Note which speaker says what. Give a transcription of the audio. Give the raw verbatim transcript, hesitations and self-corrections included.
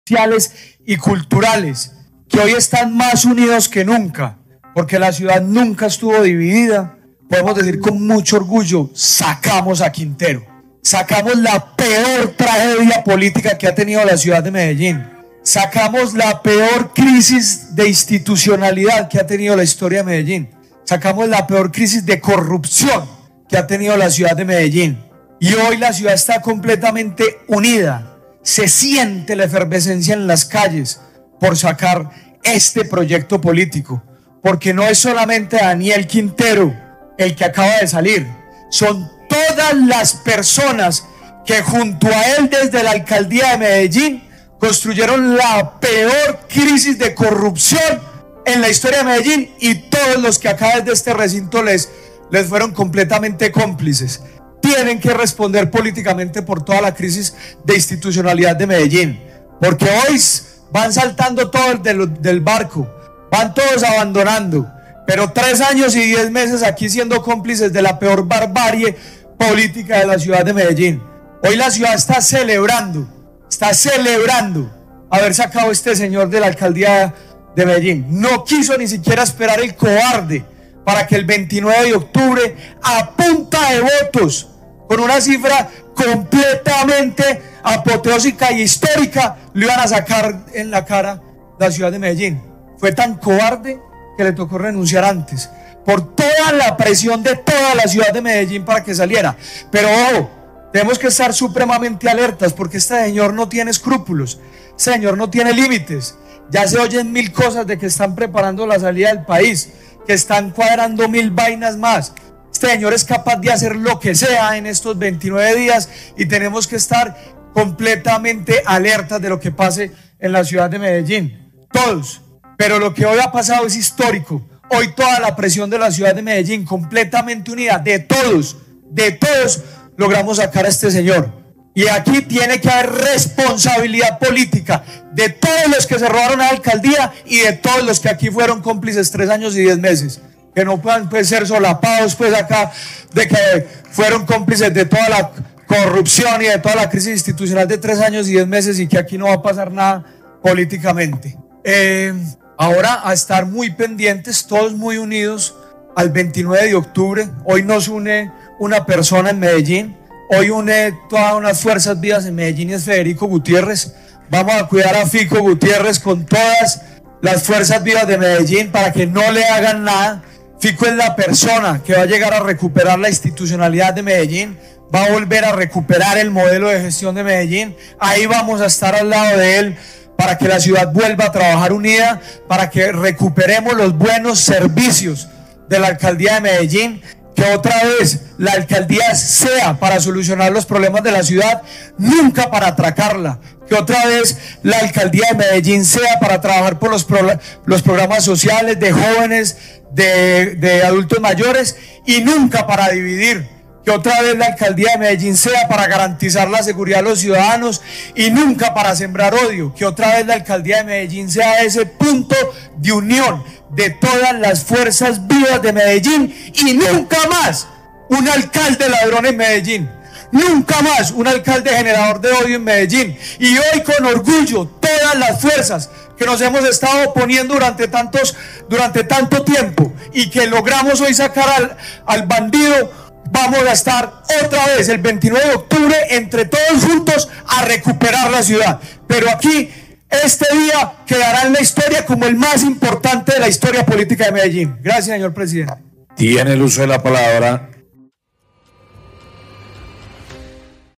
Speaker 1: sociales y culturales, que hoy están más unidos que nunca, porque la ciudad nunca estuvo dividida. Podemos decir con mucho orgullo, sacamos a Quintero, sacamos la peor tragedia política que ha tenido la ciudad de Medellín, sacamos la peor crisis de institucionalidad que ha tenido la historia de Medellín, sacamos la peor crisis de corrupción que ha tenido la ciudad de Medellín, y hoy la ciudad está completamente unida. Se siente la efervescencia en las calles por sacar este proyecto político, porque no es solamente Daniel Quintero el que acaba de salir, son todas las personas que junto a él desde la alcaldía de Medellín construyeron la peor crisis de corrupción en la historia de Medellín, y todos los que acá desde este recinto les, les fueron completamente cómplices. Tienen que responder políticamente por toda la crisis de institucionalidad de Medellín, porque hoy van saltando todos del, del barco, van todos abandonando, pero tres años y diez meses aquí siendo cómplices de la peor barbarie política de la ciudad de Medellín. Hoy la ciudad está celebrando, está celebrando haber sacado a este señor de la alcaldía de Medellín. No quiso ni siquiera esperar el cobarde para que el veintinueve de octubre, a punta de votos, con una cifra completamente apoteósica y histórica, le iban a sacar en la cara la ciudad de Medellín. Fue tan cobarde que le tocó renunciar antes, por toda la presión de toda la ciudad de Medellín para que saliera. Pero ojo, tenemos que estar supremamente alertas, porque este señor no tiene escrúpulos, este señor no tiene límites. Ya se oyen mil cosas de que están preparando la salida del país, que están cuadrando mil vainas más. Este señor es capaz de hacer lo que sea en estos veintinueve días, y tenemos que estar completamente alertas de lo que pase en la ciudad de Medellín, todos. Pero lo que hoy ha pasado es histórico. Hoy toda la presión de la ciudad de Medellín, completamente unida, de todos, de todos, logramos sacar a este señor. Y aquí tiene que haber responsabilidad política de todos los que se robaron a la alcaldía y de todos los que aquí fueron cómplices tres años y diez meses. Que no puedan pues ser solapados pues acá de que fueron cómplices de toda la corrupción y de toda la crisis institucional de tres años y diez meses, y que aquí no va a pasar nada políticamente. Eh, ahora a estar muy pendientes, todos muy unidos al veintinueve de octubre. Hoy nos une una persona en Medellín, hoy une todas unas fuerzas vivas en Medellín, y es Federico Gutiérrez. Vamos a cuidar a Fico Gutiérrez con todas las fuerzas vivas de Medellín para que no le hagan nada. Fico es la persona que va a llegar a recuperar la institucionalidad de Medellín, va a volver a recuperar el modelo de gestión de Medellín. Ahí vamos a estar al lado de él para que la ciudad vuelva a trabajar unida, para que recuperemos los buenos servicios de la alcaldía de Medellín, que otra vez la alcaldía sea para solucionar los problemas de la ciudad, nunca para atracarla. Que otra vez la alcaldía de Medellín sea para trabajar por los, pro, los programas sociales de jóvenes, de, de adultos mayores, y nunca para dividir. Que otra vez la alcaldía de Medellín sea para garantizar la seguridad de los ciudadanos y nunca para sembrar odio. Que otra vez la alcaldía de Medellín sea ese punto de unión de todas las fuerzas vivas de Medellín, y nunca más un alcalde ladrón en Medellín. Nunca más un alcalde generador de odio en Medellín. Y hoy con orgullo todas las fuerzas que nos hemos estado oponiendo durante tantos, durante tanto tiempo, y que logramos hoy sacar al, al bandido, vamos a estar otra vez el veintinueve de octubre entre todos juntos a recuperar la ciudad. Pero aquí este día quedará en la historia como el más importante de la historia política de Medellín. Gracias, señor presidente.
Speaker 2: Tiene el uso de la palabra